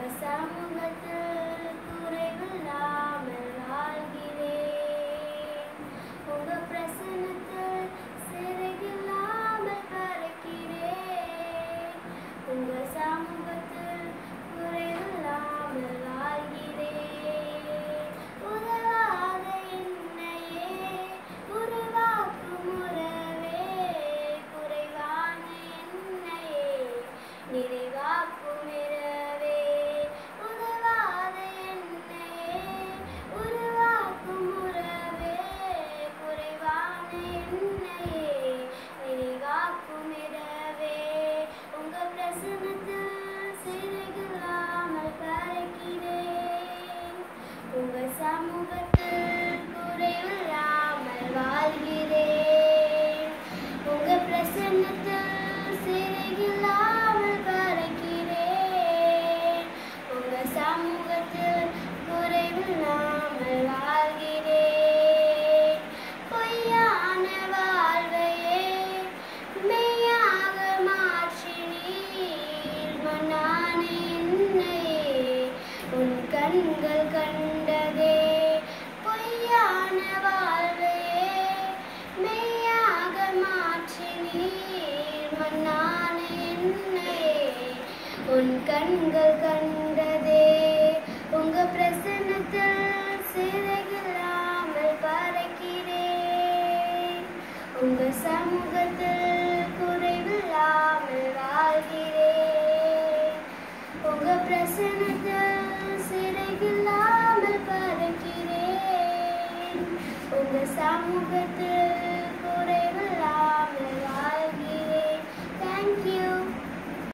சமூகத்தில் குறைவில்லாமல் வாழ்கிறேன். உங்க பிரசன்னத்தில் சிறகில்லாமல் பறக்கிறேன். உங்க சமூகத்தில் குறைவில்லாமல் வாழ்கிறேன். உதவாத என்னையே உருவாக்கும் உறவே, குறைவான என்னையே நிறைவாக்கும் இரவே. உதவாத என்னையே உருவாக்கும் உறவே, குறைவான என்னையே நிறைவாக்கும் இரவே. உங்க பிரசன்னத்தில் சிறகில்லாமல் பறக்கிறேன். உங்க சமூகத்தில் குறைவில்லாமல் வாழ்கிறேன். உங்க பிரசன்னத்தில் சிறகில்லாமல் பறக்கிறேன். உங்க சமூகத்தில் குறைவில்லாமல் வாழ்கிறேன். பொய்யான வாழ்வையே மெய்யாக மாற்றினீர். மண்ணான என்னையே உன் கண்கள் கண்டதே. பொய்யான வாழ்வையே மெய்யாக மாற்றினீர். மண்ணான என்னையே உன் கண்கள் கண்டதே. உங்க பிரசன்னத்தில் சிறகில்லாமல் பறக்கிறேன். உங்க சமூகத்தில் குறைவில்லாமல் வாழ்கிறேன். உங்க பிரசன்னத்தில் சிறகில்லாமல் பறக்கிறேன். உங்க சமூகத்தில்